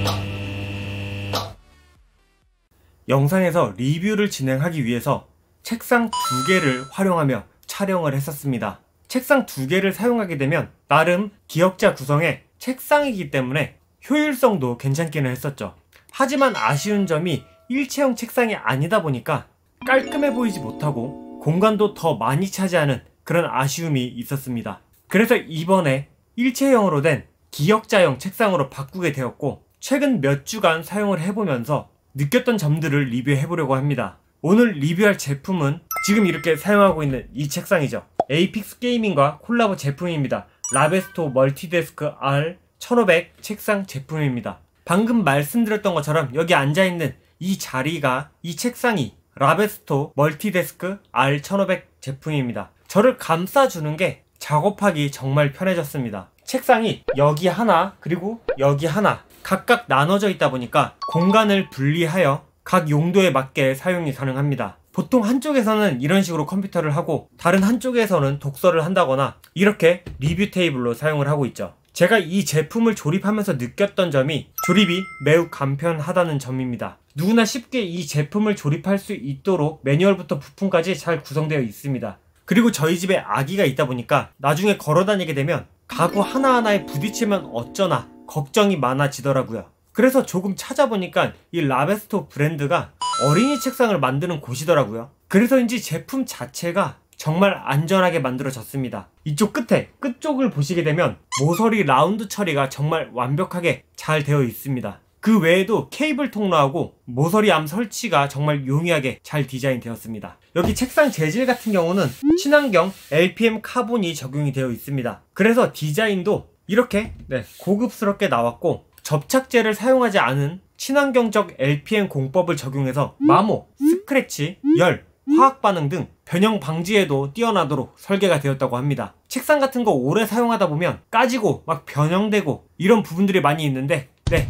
영상에서 리뷰를 진행하기 위해서 책상 2개를 활용하며 촬영을 했었습니다. 책상 2개를 사용하게 되면 나름 기역자 구성의 책상이기 때문에 효율성도 괜찮기는 했었죠. 하지만 아쉬운 점이 일체형 책상이 아니다 보니까 깔끔해 보이지 못하고 공간도 더 많이 차지하는 그런 아쉬움이 있었습니다. 그래서 이번에 일체형으로 된 기역자형 책상으로 바꾸게 되었고, 최근 몇 주간 사용을 해보면서 느꼈던 점들을 리뷰해보려고 합니다. 오늘 리뷰할 제품은 지금 이렇게 사용하고 있는 이 책상이죠. 에이픽스 게이밍과 콜라보 제품입니다. 라베스토 멀티데스크 R1500 책상 제품입니다. 방금 말씀드렸던 것처럼 여기 앉아있는 이 자리가, 이 책상이 라베스토 멀티데스크 R1500 제품입니다. 저를 감싸주는 게 작업하기 정말 편해졌습니다. 책상이 여기 하나 그리고 여기 하나 각각 나눠져 있다 보니까 공간을 분리하여 각 용도에 맞게 사용이 가능합니다. 보통 한쪽에서는 이런 식으로 컴퓨터를 하고 다른 한쪽에서는 독서를 한다거나 이렇게 리뷰 테이블로 사용을 하고 있죠. 제가 이 제품을 조립하면서 느꼈던 점이 조립이 매우 간편하다는 점입니다. 누구나 쉽게 이 제품을 조립할 수 있도록 매뉴얼부터 부품까지 잘 구성되어 있습니다. 그리고 저희 집에 아기가 있다 보니까 나중에 걸어 다니게 되면 가구 하나하나에 부딪히면 어쩌나 걱정이 많아지더라고요. 그래서 조금 찾아보니까 이 라베스토 브랜드가 어린이 책상을 만드는 곳이더라고요. 그래서인지 제품 자체가 정말 안전하게 만들어졌습니다. 이쪽 끝쪽을 보시게 되면 모서리 라운드 처리가 정말 완벽하게 잘 되어 있습니다. 그 외에도 케이블 통로하고 모서리 암 설치가 정말 용이하게 잘 디자인 되었습니다. 여기 책상 재질 같은 경우는 친환경 LPM 카본이 적용이 되어 있습니다. 그래서 디자인도 이렇게 고급스럽게 나왔고, 접착제를 사용하지 않은 친환경적 LPM 공법을 적용해서 마모, 스크래치, 열, 화학 반응 등 변형 방지에도 뛰어나도록 설계가 되었다고 합니다. 책상 같은 거 오래 사용하다 보면 까지고 막 변형되고 이런 부분들이 많이 있는데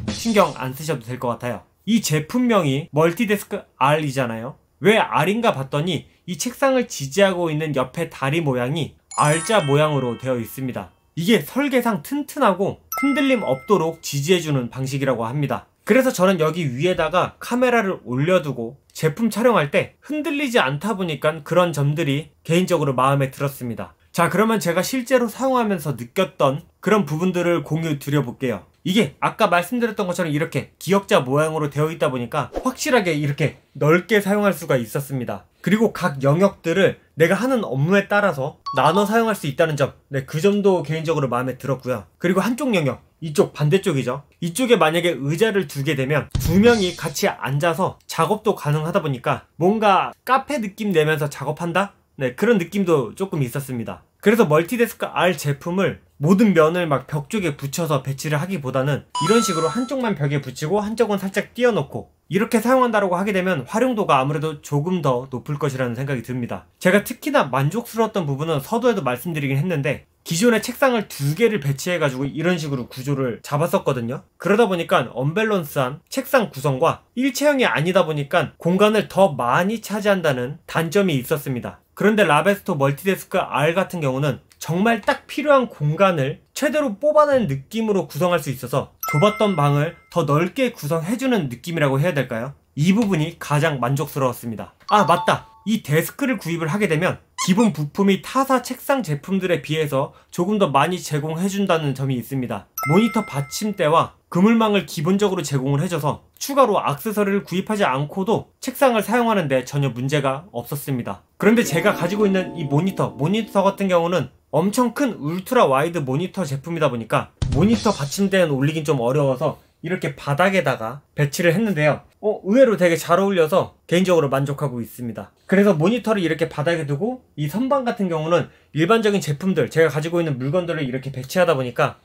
신경 안 쓰셔도 될 것 같아요. 이 제품명이 멀티데스크 R이잖아요. 왜 R인가 봤더니 이 책상을 지지하고 있는 옆에 다리 모양이 R자 모양으로 되어 있습니다. 이게 설계상 튼튼하고 흔들림 없도록 지지해주는 방식이라고 합니다. 그래서 저는 여기 위에다가 카메라를 올려두고 제품 촬영할 때 흔들리지 않다 보니까 그런 점들이 개인적으로 마음에 들었습니다. 자, 그러면 제가 실제로 사용하면서 느꼈던 그런 부분들을 공유 드려볼게요. 이게 아까 말씀드렸던 것처럼 이렇게 기역자 모양으로 되어 있다 보니까 확실하게 이렇게 넓게 사용할 수가 있었습니다. 그리고 각 영역들을 내가 하는 업무에 따라서 나눠 사용할 수 있다는 점, 그 점도 개인적으로 마음에 들었고요. 그리고 한쪽 영역, 이쪽 반대쪽이죠. 이쪽에 만약에 의자를 두게 되면 2명이 같이 앉아서 작업도 가능하다 보니까 뭔가 카페 느낌 내면서 작업한다? 그런 느낌도 조금 있었습니다. 그래서 멀티데스크 R 제품을 모든 면을 막 벽 쪽에 붙여서 배치를 하기보다는 이런 식으로 한쪽만 벽에 붙이고 한쪽은 살짝 띄워놓고 이렇게 사용한다고 하게 되면 활용도가 아무래도 조금 더 높을 것이라는 생각이 듭니다. 제가 특히나 만족스러웠던 부분은 서두에도 말씀드리긴 했는데, 기존의 책상을 2개를 배치해가지고 이런 식으로 구조를 잡았었거든요. 그러다 보니까 언밸런스한 책상 구성과 일체형이 아니다 보니까 공간을 더 많이 차지한다는 단점이 있었습니다. 그런데 라베스토 멀티데스크 R 같은 경우는 정말 딱 필요한 공간을 최대로 뽑아낸 느낌으로 구성할 수 있어서 좁았던 방을 더 넓게 구성해주는 느낌이라고 해야 될까요? 이 부분이 가장 만족스러웠습니다. 아, 맞다! 이 데스크를 구입을 하게 되면 기본 부품이 타사 책상 제품들에 비해서 조금 더 많이 제공해준다는 점이 있습니다. 모니터 받침대와 그물망을 기본적으로 제공을 해줘서 추가로 액세서리를 구입하지 않고도 책상을 사용하는데 전혀 문제가 없었습니다. 그런데 제가 가지고 있는 이 모니터 같은 경우는 엄청 큰 울트라 와이드 모니터 제품이다 보니까 모니터 받침대는 올리긴 좀 어려워서 이렇게 바닥에다가 배치를 했는데요. 의외로 되게 잘 어울려서 개인적으로 만족하고 있습니다. 그래서 모니터를 이렇게 바닥에 두고 이 선반 같은 경우는 일반적인 제품들, 제가 가지고 있는 물건들을 이렇게 배치하다 보니까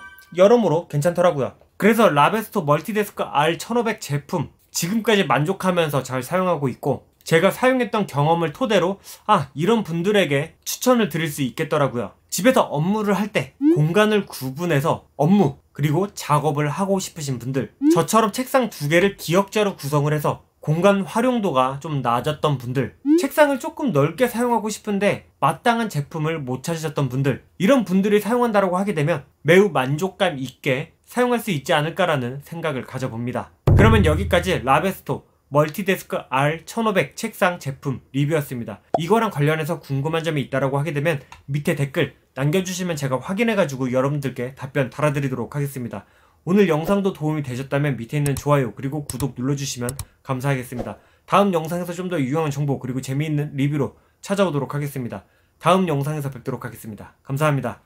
여러모로 괜찮더라고요. 그래서 라베스토 멀티데스크 R1500 제품 지금까지 만족하면서 잘 사용하고 있고, 제가 사용했던 경험을 토대로 이런 분들에게 추천을 드릴 수 있겠더라고요. 집에서 업무를 할 때 공간을 구분해서 업무 그리고 작업을 하고 싶으신 분들, 저처럼 책상 2개를 기역자로 구성을 해서 공간 활용도가 좀 낮았던 분들, 책상을 조금 넓게 사용하고 싶은데 마땅한 제품을 못 찾으셨던 분들, 이런 분들이 사용한다고 하게 되면 매우 만족감 있게 사용할 수 있지 않을까라는 생각을 가져봅니다. 그러면 여기까지 라베스토 멀티데스크 R1500 책상 제품 리뷰였습니다. 이거랑 관련해서 궁금한 점이 있다라고 하게 되면 밑에 댓글 남겨주시면 제가 확인해가지고 여러분들께 답변 달아드리도록 하겠습니다. 오늘 영상도 도움이 되셨다면 밑에 있는 좋아요 그리고 구독 눌러주시면 감사하겠습니다. 다음 영상에서 좀 더 유용한 정보 그리고 재미있는 리뷰로 찾아오도록 하겠습니다. 다음 영상에서 뵙도록 하겠습니다. 감사합니다.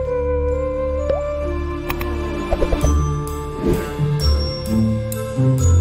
thank you